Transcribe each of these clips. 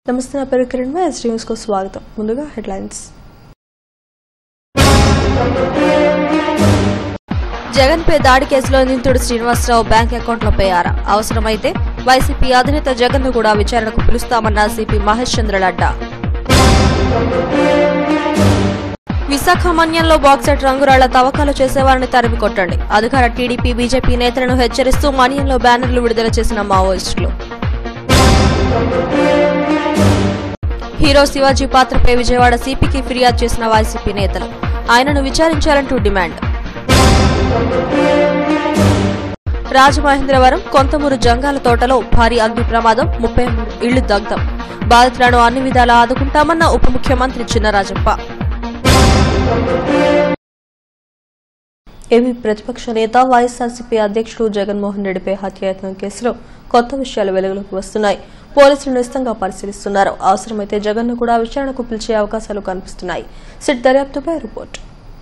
నమస్తే, నా పేరు కిరణ్. ఎస్ న్యూస్ కు స్వాగతం. ముందుగా హెడ్లైన్స్. జగన్ పై దాడి కేసులో నిందితుడు శ్రీనివాసరావు బ్యాంక్ అకౌంట్లపై ఆరా. అవసరమైతే వైసీపీ అధినేత జగన్ ను కూడా విచారణకు పిలుస్తామన్న సిపి మహేష్ చంద్ర లడ్డా. విశాఖ మన్యంలో బాక్సెట్ రంగురాళ్ల తవ్వకాలు చేసేవారిని తరిమి కొట్టండి. అధికార టీడీపీ బీజేపీ నేతలను హెచ్చరిస్తూ మన్యంలో బ్యానర్లు విడుదల చేసిన మావోయిస్టులు. హీరో శివాజీ పాత్రపై విజయవాడ సిపికి ఫిర్యాదు చేసిన వైసీపీ నేతలు. ఆయనను విచారించాలంటూ డిమాండ్. రాజమహేంద్రవరం కొంతమూరు జంగాల తోటలో భారీ అగ్ని ప్రమాదం, 33 ఇళ్లు దగ్ధం. బాధితులను అన్ని విధాలా ఆదుకుంటామన్న ఉప ముఖ్యమంత్రి చినరాజప్ప. ఏపీ ప్రతిపక్ష నేత వైఎస్ఆర్సీపీ అధ్యక్షుడు జగన్మోహన్ రెడ్డిపై హత్యాయత్నం కేసులో కొత్త విషయాలు వెలుగులోకి వస్తున్నాయి. పోలీసులు నిశితంగా పరిశీలిస్తున్నారు. అవసరమైతే జగన్ ను కూడా విచారణకు పిలిచే అవకాశాలు కనిపిస్తున్నాయి. సిట్ దర్యాప్తుపై రిపోర్ట్.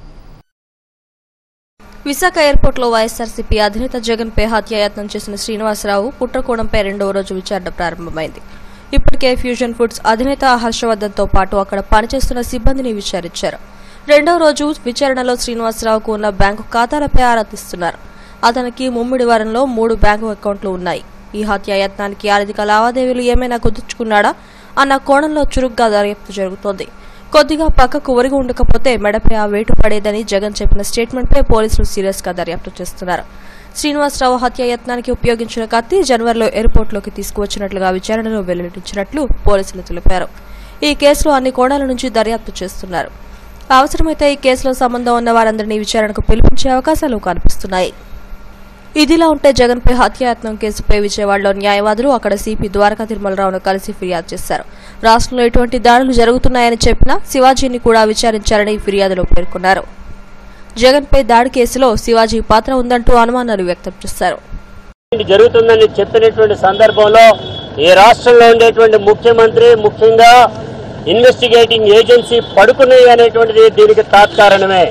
విశాఖ ఎయిర్పోర్టులో వైఎస్ఆర్సీపీ అధినేత జగన్ పై హత్యాయత్నం చేసిన శ్రీనివాసరావు కుట్రకోణంపై 2వ రోజు విచారణ ప్రారంభమైంది. ఇప్పటికే ఫ్యూజన్ ఫుడ్స్ అధినేత హర్షవర్ధన్ తో పాటు అక్కడ పనిచేస్తున్న సిబ్బందిని విచారించారు. 2వ రోజు విచారణలో శ్రీనివాసరావుకు ఉన్న బ్యాంకు ఖాతాలపై ఆరా తీస్తున్నారు. అతనికి ముమ్మిడి వారంలో 3 బ్యాంకు అకౌంట్లు ఉన్నాయి. ఈ హత్యాయత్నానికి ఆర్థిక లావాదేవీలు ఏమైనా కుదుర్చుకున్నాడా అన్న కోణంలో చురుగ్గా దర్యాప్తు జరుగుతోంది. కొద్దిగా పక్కకు ఒరిగి ఉండకపోతే మెడపై ఆ వేటు పడేదని జగన్ చెప్పిన స్టేట్మెంట్పై పోలీసులు సీరియస్ గా దర్యాప్తు చేస్తున్నారు. శ్రీనివాసరావు హత్యాయత్నానికి ఉపయోగించిన కత్తి జనవరిలో ఎయిర్పోర్టులోకి తీసుకువచ్చినట్లుగా విచారణలో వెల్లడించినట్లు పోలీసులు తెలిపారు. ఈ కేసులో అన్ని కోణాల నుంచి దర్యాప్తు చేస్తున్నారు. అవసరమైతే ఈ కేసులో సంబంధం ఉన్న వారందరినీ విచారణకు పిలిపించే అవకాశాలు కనిపిస్తున్నాయి. ఇదిలా ఉంటే జగన్ పై హత్యాయత్నం కేసుపై విజయవాడలో న్యాయవాదులు అక్కడ సిపి ద్వారకా తిరుమలరావును కలిసి ఫిర్యాదు చేశారు. రాష్ట్రంలో ఎటువంటి దాడులు జరుగుతున్నాయని చెప్పినా శివాజీని కూడా విచారించారని ఫిర్యాదులో పేర్కొన్నారు. జగన్ పై దాడి కేసులో శివాజీ పాత్ర ఉందంటూ అనుమానాలు వ్యక్తం చేశారు. జరుగుతుందని చెప్పినటువంటి సందర్భంలో ఈ రాష్ట్రంలో ఉండేటువంటి ముఖ్యమంత్రి, ముఖ్యంగా ఇన్వెస్టిగేటింగ్ ఏజెన్సీ పడుకున్నాయి అనేటువంటిది దీనికి తాత్కారణమే.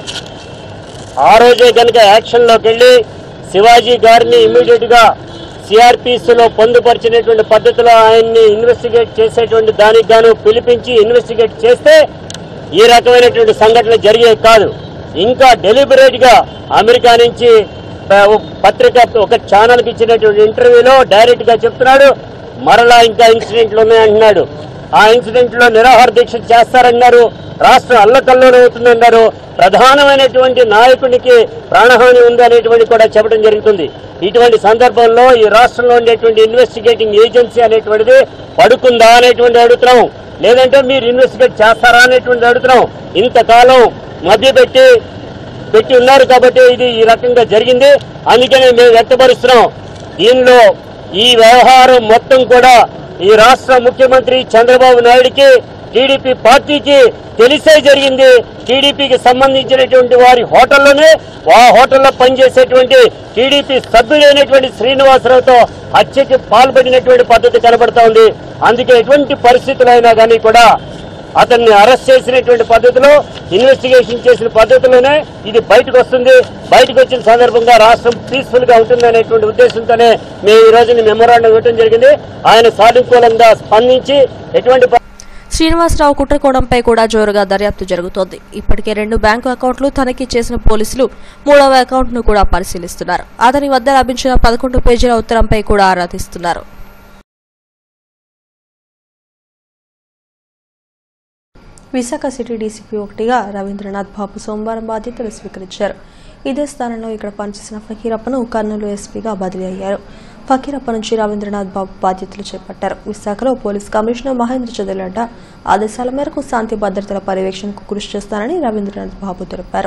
ఆ రోజే కనుక యాక్షన్లోకి వెళ్లి శివాజీ గారిని ఇమ్మీడియట్ గా సిఆర్పిసిలో పొందుపరిచినటువంటి పద్ధతిలో ఆయన్ని ఇన్వెస్టిగేట్ చేసేటువంటి దానికి గాను పిలిపించి ఇన్వెస్టిగేట్ చేస్తే ఈ రకమైనటువంటి సంఘటనలు జరిగేవి కాదు. ఇంకా డెలిబరేట్ గా అమెరికా నుంచి పత్రిక ఒక ఛానల్కి ఇచ్చినటువంటి ఇంటర్వ్యూలో డైరెక్ట్ గా చెప్తున్నాడు, మరలా ఇంకా ఇన్సిడెంట్లు ఉన్నాయంటున్నాడు. ఆ ఇన్సిడెంట్ లో నిరాహార దీక్ష చేస్తారన్నారు, రాష్ట్రం అల్లకల్లోలం అవుతుందన్నారు, ప్రధానమైనటువంటి నాయకునికి ప్రాణహాని ఉందనేటువంటి కూడా చెప్పడం జరుగుతుంది. ఇటువంటి సందర్భంలో ఈ రాష్ట్రంలో ఉండేటువంటి ఇన్వెస్టిగేటింగ్ ఏజెన్సీ అనేటువంటిది పడుకుందా అనేటువంటి అడుగుతున్నాం, లేదంటే మీరు ఇన్వెస్టిగేట్ చేస్తారా అనేటువంటి అడుగుతున్నాం. ఇంతకాలం మధ్య పెట్టి ఉన్నారు కాబట్టి ఇది ఈ రకంగా జరిగింది. అందుకనే మేము వ్యక్తపరుస్తున్నాం. దీనిలో ఈ వ్యవహారం మొత్తం కూడా ఈ రాష్ట్ర ముఖ్యమంత్రి చంద్రబాబు నాయుడికి, టీడీపీ పార్టీకి తెలిసే జరిగింది. టీడీపీకి సంబంధించినటువంటి వారి హోటల్లోనే ఆ హోటల్లో పనిచేసేటువంటి టీడీపీ సభ్యుడైనటువంటి శ్రీనివాసరావుతో హత్యకి పాల్పడినటువంటి పద్ధతి కనబడతా ఉంది. అందుకే ఎటువంటి పరిస్థితులైనా కానీ కూడా అతన్ని అరెస్ట్ చేసినటువంటి పద్ధతిలో, ఇన్వెస్టిగేషన్ చేసిన పద్ధతిలోనే ఇది బయటకు వస్తుంది. బయటకు వచ్చిన సందర్భంగా రాష్ట్రం పీస్ఫుల్ గా ఉంటుంది అనేటువంటి ఉద్దేశంతోనే మేము ఈ రోజున మెమోరాండం ఇవ్వడం జరిగింది. ఆయన సానుకూలంగా స్పందించి ఎటువంటి శ్రీనివాసరావు కుట్రకోణంపై కూడా జోరుగా దర్యాప్తు జరుగుతోంది. ఇప్పటికే 2 బ్యాంకు అకౌంట్లు తనిఖీ చేసిన పోలీసులు 3వ అకౌంట్ ను కూడా పరిశీలిస్తున్నారు. అతని వద్ద లభించిన 11 పేజీల ఉత్తరంపై కూడా ఆరా తీస్తున్నారు. విశాఖ సిటీ డీసీపీ 1గా రవీంద్రనాథ్ బాబు సోమవారం బాధ్యతలు స్వీకరించారు. ఇదే స్థానంలో ఇక్కడ పనిచేసిన ఫకీరప్పను కర్నూలు ఎస్పీగా బదిలీ అయ్యారు. ఫకీరప్ప నుంచి రవీంద్రనాథ్ బాబు బాధ్యతలు చేపట్టారు. విశాఖలో పోలీస్ కమిషనర్ మహేంద్ర చంద్ర లడ్డా ఆదేశాల మేరకు శాంతి భద్రతల పర్యవేక్షణకు కృషి చేస్తానని రవీంద్రనాథ్ బాబు తెలిపారు.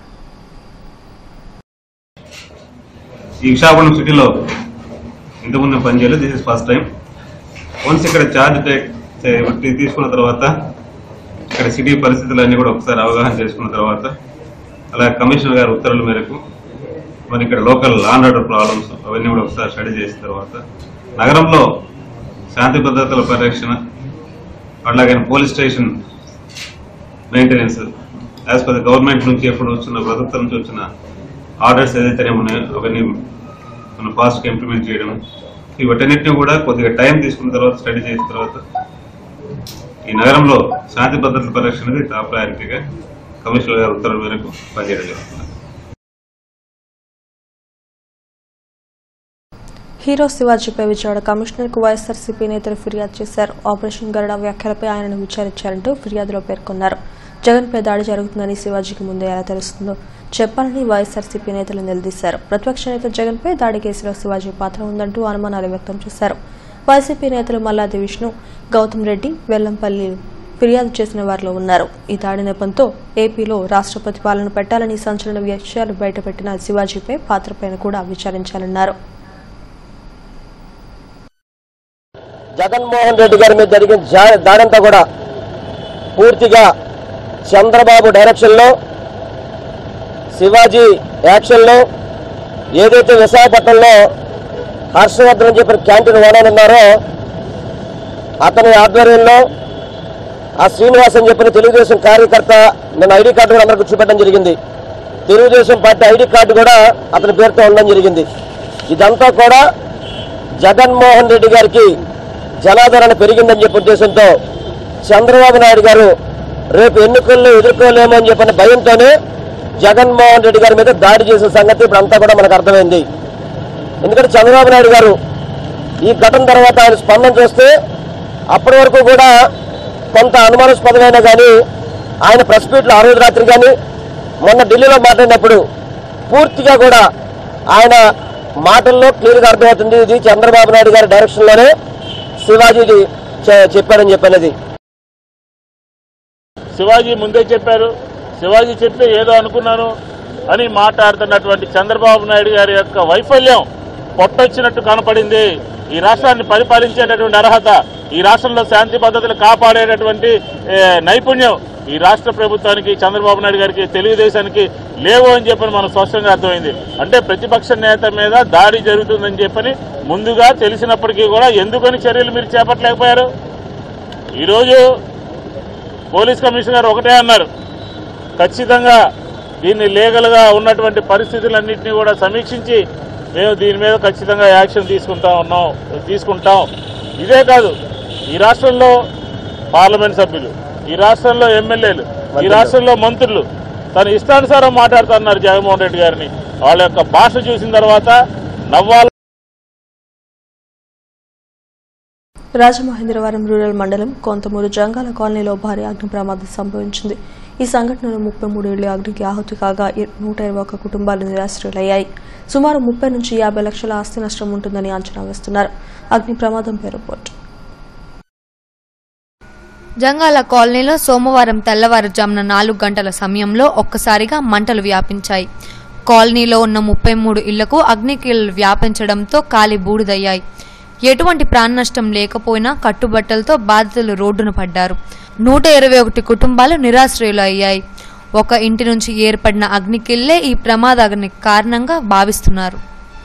ఈ విశాఖపట్నం సిటీలో ఇంతకుముందు పనిచేయలేదు. This is first time. Once ఇక్కడ ఛార్జ్ తీసుకున్న తర్వాత ఇక్కడ సిటీ పరిస్థితులన్నీ కూడా ఒకసారి అవగాహన చేసుకున్న తర్వాత, అలాగే కమిషనర్ గారి ఉత్తర్వుల మేరకు మరి ఇక్కడ local law and order problems అవన్నీ కూడా ఒకసారి స్టడీ చేసిన తర్వాత నగరంలో శాంతి భద్రతల పరిరక్షణ, అలాగే police station maintenance as per the government నుంచి ఎప్పుడు వచ్చిన ప్రభుత్వం నుంచి వచ్చిన ఆర్డర్స్ ఏదైతే ఉన్నాయో అవన్నీ మనం ఫాస్ట్గా ఇంప్లిమెంట్ చేయడం, వీటన్నిటిని కూడా కొద్దిగా టైం తీసుకున్న తర్వాత స్టడీ చేసిన తర్వాత ఈ నగరంలో శాంతి భద్రతల పరిరక్షణకి టాప్ ప్రయారిటీగా కమిషనర్ గారి ఉత్తర్వుల మేరకు పనిచేయడం జరుగుతుంది. హీరో శివాజీపై విజయవాడ కమిషనర్కు వైఎస్ఆర్సీపీ నేతలు ఫిర్యాదు చేశారు. ఆపరేషన్ గరుడ వ్యాఖ్యలపై ఆయనను విచారించారంటూ ఫిర్యాదులో పేర్కొన్నారు. జగన్పై దాడి జరుగుతుందని శివాజీకి ముందే ఎలా తెలుస్తుందో చెప్పాలని వైఎస్ఆర్సీపీ నేతలు నిలదీశారు. ప్రతిపక్ష నేత జగన్పై దాడి కేసులో శివాజీ పాత్ర ఉందంటూ అనుమానాలు వ్యక్తం చేశారు. వైసీపీ నేతలు మల్లాది విష్ణు, గౌతమ్ రెడ్డి, వెల్లంపల్లి ఫిర్యాదు చేసిన వారిలో ఉన్నారు. ఈ దాడి నెపంతో ఏపీలో రాష్ట్రపతి పాలన పెట్టాలని సంచలన విషయాలు బయటపెట్టిన శివాజీపై పాత్రపైన కూడా విచారించాలన్నారు. జగన్మోహన్ రెడ్డి గారి మీద జరిగిన దాడంతా కూడా పూర్తిగా చంద్రబాబు డైరెక్షన్లో, శివాజీ యాక్షన్లో, ఏదైతే విశాఖపట్నంలో హర్షవర్ధన్ చెప్పిన క్యాంటీన్ ఓనర్ ఉన్నారో అతని ఆధ్వర్యంలో ఆ శ్రీనివాస్ అని చెప్పిన తెలుగుదేశం కార్యకర్త నేను ఐడి కార్డు కూడా అందరికీ చూపెట్టడం జరిగింది. తెలుగుదేశం పార్టీ ఐడి కార్డు కూడా అతని పేరుతో ఉండడం జరిగింది. ఇదంతా కూడా జగన్మోహన్ రెడ్డి గారికి జనాదరణ పెరిగిందని చెప్పే ఉద్దేశంతో చంద్రబాబు నాయుడు గారు రేపు ఎన్నికల్లో ఎదుర్కోలేమో అని చెప్పిన భయంతోనే జగన్మోహన్ రెడ్డి గారి మీద దాడి చేసిన సంగతి ఇప్పుడు అంతా కూడా మనకు అర్థమైంది. ఎందుకంటే చంద్రబాబు నాయుడు గారు ఈ ఘటన తర్వాత ఆయన స్పందన చేస్తే అప్పటి వరకు కూడా కొంత అనుమానాస్పదమైనా కానీ ఆయన ప్రెస్ మీట్లో ఆ రోజు రాత్రి కానీ మొన్న ఢిల్లీలో మాట్లాడినప్పుడు పూర్తిగా కూడా ఆయన మాటల్లో క్లియర్గా అర్థమవుతుంది ఇది చంద్రబాబు నాయుడు గారి డైరెక్షన్లోనే శివాజీది చెప్పాడని చెప్పినది. శివాజీ ముందే చెప్పారు, శివాజీ చెప్తే ఏదో అనుకున్నాను అని మాట్లాడుతున్నటువంటి చంద్రబాబు నాయుడు గారి యొక్క వైఫల్యం పొట్టొచ్చినట్టు కనపడింది. ఈ రాష్ట్రాన్ని పరిపాలించేటటువంటి అర్హత, ఈ రాష్ట్రంలో శాంతి భద్రతలు కాపాడేటటువంటి నైపుణ్యం ఈ రాష్ట్ర ప్రభుత్వానికి, చంద్రబాబు నాయుడు గారికి, తెలుగుదేశానికి లేవు అని చెప్పని మనకు స్పష్టంగా అర్థమైంది. అంటే ప్రతిపక్ష నేత మీద దాడి జరుగుతుందని చెప్పని ముందుగా తెలిసినప్పటికీ కూడా ఎందుకని చర్యలు మీరు చేపట్టలేకపోయారు? ఈరోజు పోలీస్ కమిషనర్ ఒకటే అన్నారు, ఖచ్చితంగా దీన్ని లీగల్గా ఉన్నటువంటి పరిస్థితులన్నింటినీ కూడా సమీక్షించి మేము దీని మీద ఖచ్చితంగా యాక్షన్ తీసుకుంటాం. ఇదే కాదు, ఈ రాష్ట్రంలో పార్లమెంట్ సభ్యులు, ఈ రాష్ట్రంలో ఎమ్మెల్యేలు, ఈ రాష్ట్రంలో మంత్రులు తన ఇష్టానుసారం మాట్లాడుతున్నారు జగన్మోహన్ రెడ్డి గారిని. వాళ్ళ యొక్క భాష చూసిన తర్వాత నవ్వాలి. రాజమహేంద్రవరం రూరల్ మండలం కొంతమూరు జంగాల కాలనీలో భారీ అగ్ని ప్రమాదం సంభవించింది. ఈ సంఘటనలో 33 ఇళ్లు అగ్నికి ఆహుతి కాగా 121 కుటుంబాలు నిరాశ్రయులయ్యాయి. సుమారు 30 నుంచి 50 లక్షల ఆస్తి నష్టం ఉంటుందని అంచనా వేస్తున్నారు. అగ్ని ప్రమాదంపై రిపోర్టు. జంగాల కాలనీలో సోమవారం తెల్లవారుజామున 4 గంటల సమయంలో ఒక్కసారిగా మంటలు వ్యాపించాయి. కాలనీలో ఉన్న 33 ఇళ్లకు అగ్నికీలలు వ్యాపించడంతో కాలి బూడిదయ్యాయి. ఎటువంటి ప్రాణ నష్టం లేకపోయినా కట్టుబట్టలతో బాధితులు రోడ్డున పడ్డారు. 121 కుటుంబాలు నిరాశ్రయులు అయ్యాయి. ఒక ఇంటి నుంచి ఏర్పడిన అగ్నికిల్లే ఈ ప్రమాదానికి కారణంగా భావిస్తున్నారు.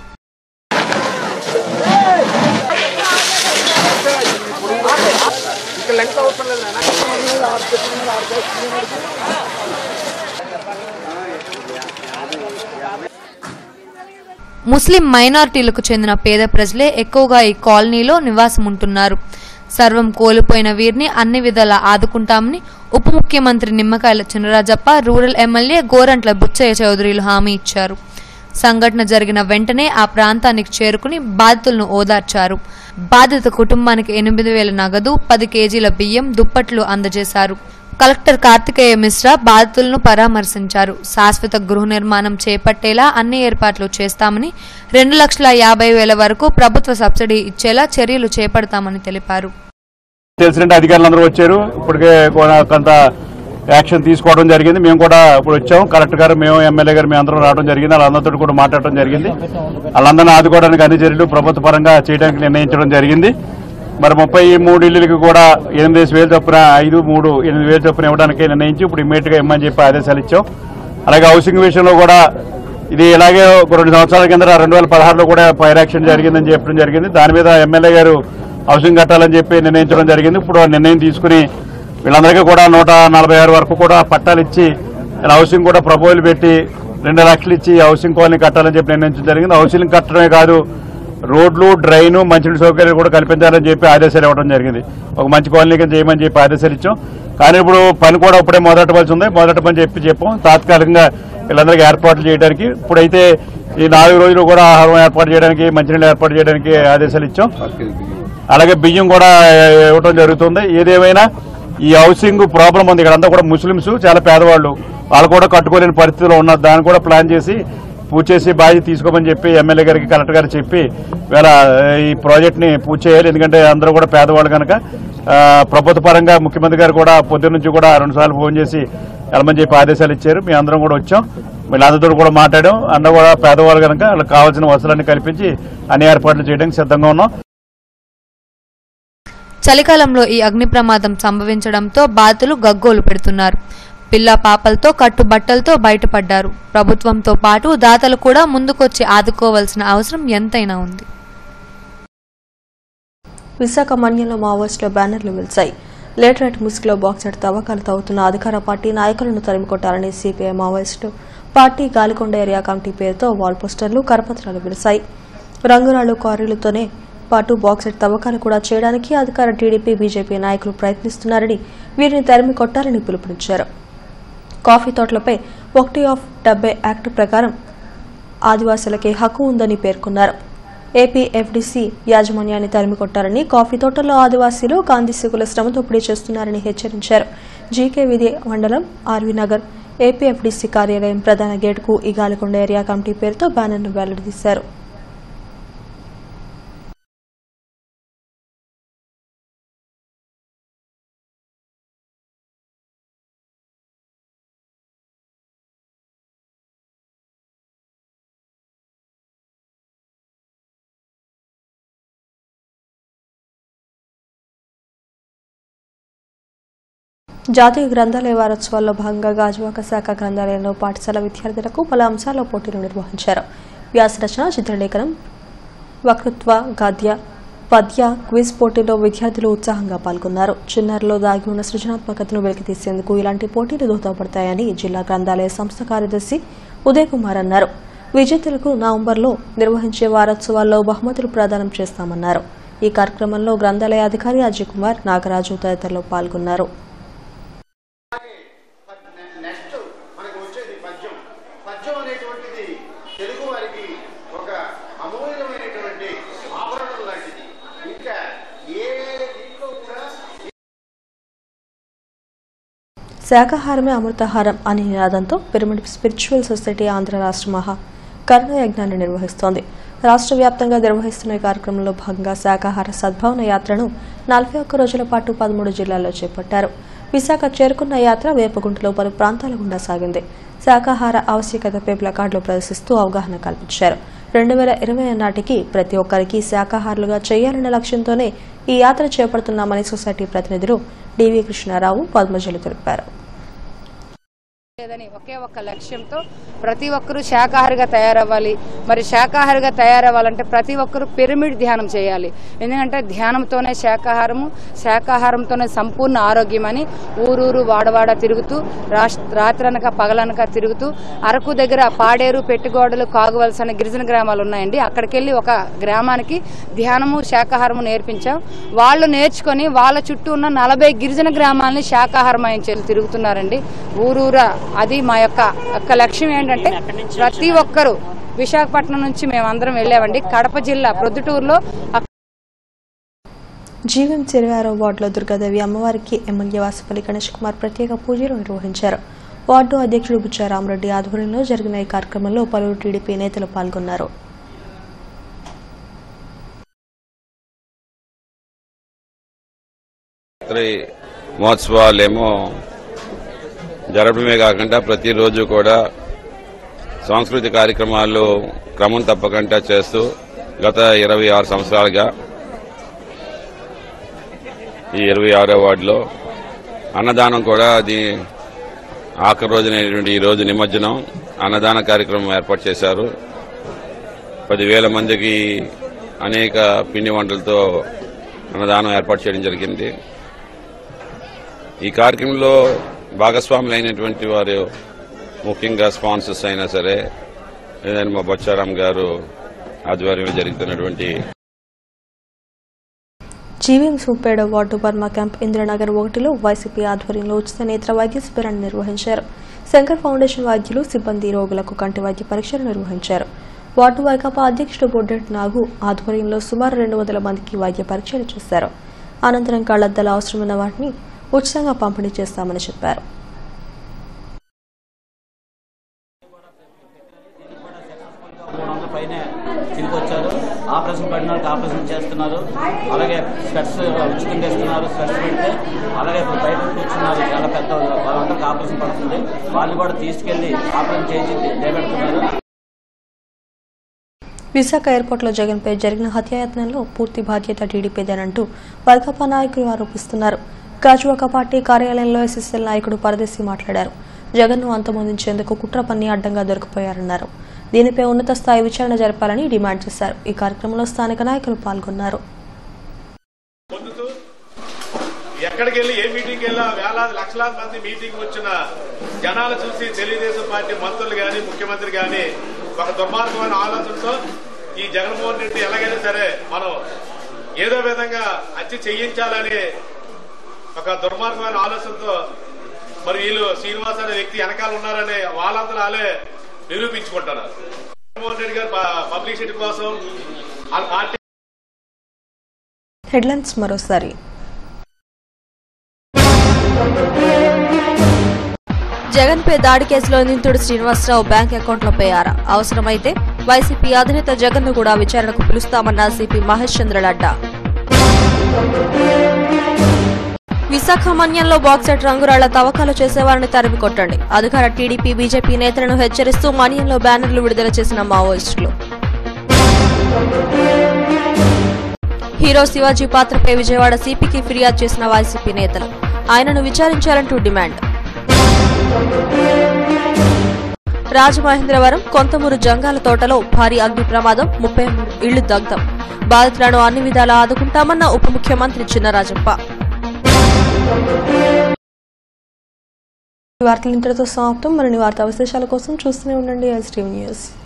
ముస్లిం మైనారిటీలకు చెందిన పేద ప్రజలే ఎక్కువగా ఈ కాలనీలో నివాసం ఉంటున్నారు. సర్వం కోల్పోయిన వీరిని అన్ని విధాలా ఆదుకుంటామని ఉప ముఖ్యమంత్రి నిమ్మకాయల చినరాజప్ప, రూరల్ ఎమ్మెల్యే గోరంట్ల బుచ్చయ్య చౌదరిలు హామీ ఇచ్చారు. సంఘటన జరిగిన వెంటనే ఆ ప్రాంతానికి చేరుకుని బాధితులను ఓదార్చారు. బాధిత కుటుంబానికి 8,000 నగదు, 10 కేజీల బియ్యం, దుప్పట్లు అందజేశారు. కలెక్టర్ కార్తికేయ మిశ్రా బాధితులను పరామర్శించారు. శాశ్వత గృహ నిర్మాణం చేపట్టేలా అన్ని ఏర్పాట్లు చేస్తామని, 2,50,000 వరకు ప్రభుత్వ సబ్సిడీ ఇచ్చేలా చర్యలు చేపడతామని తెలిపారు. తెలిసిన అధికారులందరూ వచ్చారు. ఇప్పటికే కొంత యాక్షన్ తీసుకోవడం జరిగింది. మేము కూడా ఇప్పుడు వచ్చాము. కలెక్టర్ గారు, మేము ఎమ్మెల్యే గారు, మేము అందరం రావడం జరిగింది. వాళ్ళందరితో కూడా మాట్లాడటం జరిగింది. వాళ్ళందరినీ ఆదుకోవడానికి అన్ని చర్యలు ప్రభుత్వ పరంగా చేయడానికి నిర్ణయించడం జరిగింది. మరి 33 ఇళ్లకి కూడా 8,000 చొప్పున 5, 3, 8,000 చొప్పున ఇవ్వడానికి నిర్ణయించి ఇప్పుడు ఇమ్మీడియట్ గా ఇమ్మని చెప్పి ఆదేశాలు ఇచ్చాం. అలాగే హౌసింగ్ విషయంలో కూడా ఇది ఇలాగే 2 సంవత్సరాల కింద 2016లో కూడా ఫైర్ యాక్షన్ జరిగిందని చెప్పడం జరిగింది. దాని మీద ఎమ్మెల్యే గారు హౌసింగ్ కట్టాలని చెప్పి నిర్ణయించడం జరిగింది. ఇప్పుడు ఆ నిర్ణయం తీసుకుని వీళ్ళందరికీ కూడా 146 వరకు కూడా పట్టాలు ఇచ్చి ఇలా హౌసింగ్ కూడా ప్రపోజల్ పెట్టి 2 లక్షలు ఇచ్చి హౌసింగ్ కాలనీ కట్టాలని చెప్పి నిర్ణయించడం జరిగింది. హౌసింగ్ కట్టడమే కాదు, రోడ్లు, డ్రైను, మంచినీటి సౌకర్యాలు కూడా కల్పించాలని చెప్పి ఆదేశాలు ఇవ్వడం జరిగింది. ఒక మంచి కాలనీ కింద చేయమని చెప్పి ఆదేశాలు ఇచ్చాం. కానీ ఇప్పుడు పని కూడా ఇప్పుడే మొదలెట్టవలసి ఉంది. మొదలెట్టమని చెప్పాం. తాత్కాలికంగా వీళ్ళందరికీ ఏర్పాట్లు చేయడానికి ఇప్పుడైతే ఈ 4 రోజులు కూడా ఆహారం ఏర్పాటు చేయడానికి, మంచినీళ్ళు ఏర్పాటు చేయడానికి ఆదేశాలు ఇచ్చాం. అలాగే బియ్యం కూడా ఇవ్వడం జరుగుతుంది. ఏదేమైనా ఈ హౌసింగ్ ప్రాబ్లం ఉంది. ఇక్కడంతా కూడా ముస్లింస్, చాలా పేదవాళ్ళు, వాళ్ళు కూడా కట్టుకోలేని పరిస్థితిలో ఉన్నారు. దాన్ని కూడా ప్లాన్ చేసి పూర్తి చేసి బాధ్యత తీసుకోమని చెప్పి ఎమ్మెల్యే గారికి, కలెక్టర్ గారికి చెప్పి వేళ ఈ ప్రాజెక్ట్ని పూర్తి చేయాలి. ఎందుకంటే అందరూ కూడా పేదవాళ్ళు కనుక ప్రభుత్వ పరంగా ముఖ్యమంత్రి గారు కూడా పొద్దున్న నుంచి కూడా 2 సార్లు ఫోన్ చేసి వెళ్ళమని చెప్పి ఆదేశాలు ఇచ్చారు. మీ అందరం కూడా వచ్చాం, వీళ్ళందరితో కూడా మాట్లాడాం. అందరూ కూడా పేదవాళ్ళు కనుక వాళ్ళకి కావాల్సిన వసతులన్నీ కల్పించి అన్ని ఏర్పాట్లు చేయడానికి సిద్ధంగా ఉన్నాం. చలికాలంలో ఈ అగ్ని ప్రమాదం సంభవించడంతో బాధితులు గగ్గోలు పెడుతున్నారు. పిల్ల పాపలతో కట్టుబట్టలతో బయటపడ్డారు. ప్రభుత్వంతో పాటు దాతలు కూడా ముందుకొచ్చి ఆదుకోవాల్సిన అవసరం ఎంతైనా ఉంది. విశాఖ మన్యంలో మావోయిస్టుల బ్యానర్లు వెలిశాయి. లేటరైట్ ముసుగులో బాక్సెట్ తవ్వకాలు తవ్వుతున్న అధికార పార్టీ నాయకులను తరిమికొట్టాలని CPI Maoist party Galikonda area committee పేరుతో వాల్ పోస్టర్లు, కరపత్రాలు వెలిశాయి. రంగురాళ్లు, క్వారీలతోనే పాటు బాక్సెట్ తవ్వకాలు కూడా చేయడానికి అధికార టీడీపీ, బీజేపీ నాయకులు ప్రయత్నిస్తున్నారని, వీరిని తరిమి కొట్టాలని పిలుపునిచ్చారు. కాఫీ తోటలపై 1/70 యాక్ట్ ప్రకారం ఆదివాసులకే హక్కు ఉందని పేర్కొన్నారు. ఏపీఎఫ్డీసీ యాజమాన్యాన్ని తరిమికొట్టారని, కాఫీ తోటల్లో ఆదివాసీలు, కాందిశీకుల శ్రమ దోపిడీ చేస్తున్నారని హెచ్చరించారు. జీకే విధి మండలం ఆర్వీ నగర్ ఏపీఎఫ్డీసీ కార్యాలయం ప్రధాన గేటుకు ఈ గాలికొండ ఏరియా కమిటీ పేరుతో బ్యానర్ను వెల్లడితీశారు. జాతీయ గ్రంథాలయ వారోత్సవాల్లో భాగంగా గాజువాక శాఖ గ్రంథాలయంలో పాఠశాల విద్యార్థులకు పలు అంశాల్లో పోటీలు నిర్వహించారు. వ్యాసరచన, చిత్రలేఖనం, వక్తృత్వ, గద్య, పద్య, క్విజ్ పోటీల్లో విద్యార్థులు ఉత్సాహంగా పాల్గొన్నారు. చిన్నారులో దాగి ఉన్న సృజనాత్మకతను వెలికితీసేందుకు ఇలాంటి పోటీలు దోహదపడతాయని జిల్లా గ్రంథాలయ సంస్థ కార్యదర్శి ఉదయ్ కుమార్ అన్నారు. విజేతలకు నవంబర్లో నిర్వహించే వారోత్సవాల్లో బహుమతులు ప్రదానం చేస్తామన్నారు. ఈ కార్యక్రమంలో గ్రంథాలయ అధికారి అజయ్ కుమార్, నాగరాజు తదితరులు పాల్గొన్నారు. శాకాహారమే అమృతాహారం అనే నినాదంతో పిరమిడ్ స్పిరిచువల్ సొసైటీ ఆంధ్ర రాష్ట్ర మహా కరుణ యజ్ఞాన్ని నిర్వహిస్తోంది. రాష్ట్ర వ్యాప్తంగా నిర్వహిస్తున్న ఈ కార్యక్రమంలో భాగంగా శాకాహార సద్భావన యాత్రను 41 రోజుల పాటు 13 జిల్లాల్లో చేపట్టారు. విశాఖ చేరుకున్న యాత్ర వేపగుంటలో పలు ప్రాంతాల గుండా సాగింది. శాకాహార ఆవశ్యకతపై ప్లకార్డులు ప్రదర్శిస్తూ అవగాహన కల్పించారు. 2020 నాటికి ప్రతి ఒక్కరికి శాకాహారులుగా చేయాలన్న లక్ష్యంతోనే ఈ యాత్ర చేపడుతున్నామని సొసైటీ ప్రతినిధులు డివి కృష్ణారావు, పద్మజలు తెలిపారు. లేదని ఒకే ఒక్క లక్ష్యంతో ప్రతి ఒక్కరూ శాకాహారిగా తయారవ్వాలి. మరి శాకాహారిగా తయారవ్వాలంటే ప్రతి ఒక్కరూ పిరమిడ్ ధ్యానం చేయాలి. ఎందుకంటే ధ్యానంతోనే శాకాహారంతోనే సంపూర్ణ ఆరోగ్యం అని ఊరూరు వాడవాడ తిరుగుతూ రాత్రనక పగలనక తిరుగుతూ అరకు దగ్గర పాడేరు, పెట్టిగోడలు, కాగువలస అనే గిరిజన గ్రామాలు ఉన్నాయండి. అక్కడికి వెళ్ళి ఒక గ్రామానికి ధ్యానము, శాకాహారము నేర్పించాం. వాళ్ళు నేర్చుకొని వాళ్ళ చుట్టూ ఉన్న 40 గిరిజన గ్రామాలని శాకాహారమయం చేసి తిరుగుతున్నారండి ఊరూరా. అది మా యొక్క లక్ష్యం ఏంటంటే ప్రతి ఒక్కరూ విశాఖపట్నం నుంచి మేమందరం వెళ్ళామండి. కడప జిల్లా ప్రొద్దుటూరులో జీవీఎంసీ 26వ వార్డులో దుర్గాదేవి అమ్మవారికి ఎమ్మెల్యే వాసుపల్లి గణేష్ కుమార్ ప్రత్యేక పూజలు నిర్వహించారు. వార్డు అధ్యక్షుడు బుచ్చారామరెడ్డి ఆధ్వర్యంలో జరిగిన ఈ కార్యక్రమంలో పలువురు టీడీపీ నేతలు పాల్గొన్నారు. మహోత్సవాలేమో జరపడమే కాకుండా ప్రతిరోజు కూడా సాంస్కృతిక కార్యక్రమాలు క్రమం తప్పకుండా చేస్తూ గత 26 సంవత్సరాలుగా ఈ 26వ వార్డులో అన్నదానం కూడా ఆఖరి రోజునైనటువంటి ఈ రోజు నిమజ్జనం అన్నదాన కార్యక్రమం ఏర్పాటు చేశారు. 10,000 మందికి అనేక పిండి వంటలతో అన్నదానం ఏర్పాటు చేయడం జరిగింది. ఈ కార్యక్రమంలో భాగస్వాములైనటువంటి వారు ముఖ్యంగా స్పాన్సర్స్ అయినా సరే, లేదంటే మా బొచ్చారాం గారు ఆధ్వర్యంలో జరుగుతున్నటువంటి జీవీఎం సూపేడ వార్డు బర్మా క్యాంప్ ఇంద్రనగర్ 1లో వైసీపీ ఆధ్వర్యంలో ఉచిత నేత్ర వైద్య శిబిరాన్ని నిర్వహించారు. శంకర్ ఫౌండేషన్ వైద్యులు సిబ్బంది రోగులకు కంటి వైద్య పరీక్షలు నిర్వహించారు. వార్డు వైకాపా అధ్యక్షుడు బొడ్డెట్ నాగు ఆధ్వర్యంలో సుమారు 200 మందికి వైద్య పరీక్షలు చేశారు. అనంతరం కళ్లద్దాలు అవసరమైన వాటిని ఉచితంగా పంపిణీ చేస్తామని చెప్పారు. ఆపరేషన్ పడిన వాళ్ళకి ఆపరేషన్ చేస్తున్నారు. అలాగే స్పెట్స్ ఉచితంగా ఇస్తున్నారు. స్పెట్స్ పెడితే అలాగే ఇప్పుడు బయట కూర్చున్నారు చాలా పెద్ద వాళ్ళందరికీ ఆపరేషన్ పడుతుంది. వాళ్ళు కూడా తీసుకెళ్లి ఆపరేషన్ చేసి చేపెడుతున్నారు. విశాఖ ఎయిర్పోర్టులో జగన్పై జరిగిన హత్యాయత్నంలో పూర్తి బాధ్యత టీడీపీదేనంటూ వైకాపా నాయకులు ఆరోపిస్తున్నారు. గాజువాక పార్టీ కార్యాలయంలో ఎస్ఎస్ఎల్ నాయకుడు పరదేశి మాట్లాడారు. జగన్ను అంతమొందించేందుకు కుట్ర పన్ని అడ్డంగా దొరికిపోయారన్నారు. దీనిపై ఉన్నత స్థాయి విచారణ జరపాలని డిమాండ్ చేశారు. ఈ కార్యక్రమంలో స్థానిక నాయకులు పాల్గొన్నారు. ఎక్కడికి వెళ్ళి ఏ మీటింగ్ వెళ్ళా వేలాది లక్షలాది మంది మీటింగ్ వచ్చిన జనాలు చూసి తెలుగుదేశం పార్టీ మంత్రులు గాని ముఖ్యమంత్రి గాని ఒక దుర్మార్గమైన ఆలోచనతో ఈ జగన్మోహన్ రెడ్డి ఎలాగైనా సరే మనం ఏదో విధంగా హత్య చేయించాలని ఒక దుర్మార్గమైన ఆలోచనతో మరి వీళ్ళు శ్రీనివాస్ అనే వ్యక్తి వెనకాల ఉన్నారని వాళ్ళందరూ వాళ్ళే నిరూపించుకుంటున్నారు. జగన్మోహన్ రెడ్డి గారు పబ్లిసిటీ కోసం వాళ్ళ పార్టీ హెడ్లైన్స్ మరోసారి. జగన్పై దాడి కేసులో నిందితుడు శ్రీనివాసరావు బ్యాంక్ అకౌంట్లపై ఆరా. అవసరమైతే వైసీపీ అధినేత జగన్ను కూడా విచారణకు పిలుస్తామన్న సిపి మహేష్ చంద్ర లడ్డా. విశాఖ మన్యంలో బాక్సెట్ రంగురాళ్ల తవ్వకాలు చేసేవారిని తరిమి కొట్టండి. అధికార టీడీపీ బీజేపీ నేతలను హెచ్చరిస్తూ మన్యంలో బ్యానర్లు విడుదల చేసిన మావోయిస్టులు. హీరో శివాజీ పాత్రపై విజయవాడ సిపికి ఫిర్యాదు చేసిన వైసీపీ నేతలు. ఆయనను విచారించాలంటూ డిమాండ్. రాజమహేంద్రవరం కొంతమూరు జంగాల తోటలో భారీ అగ్ని ప్రమాదం, 33 ఇళ్లు దగ్ధం. బాధితులను అన్ని విధాలా ఆదుకుంటామన్న ఉప ముఖ్యమంత్రి చినరాజప్ప. వార్తలు ఇంతటితో సమాప్తం. మరిన్ని వార్తా విశేషాల కోసం చూస్తూనే ఉండండి ఎస్టీవీ న్యూస్.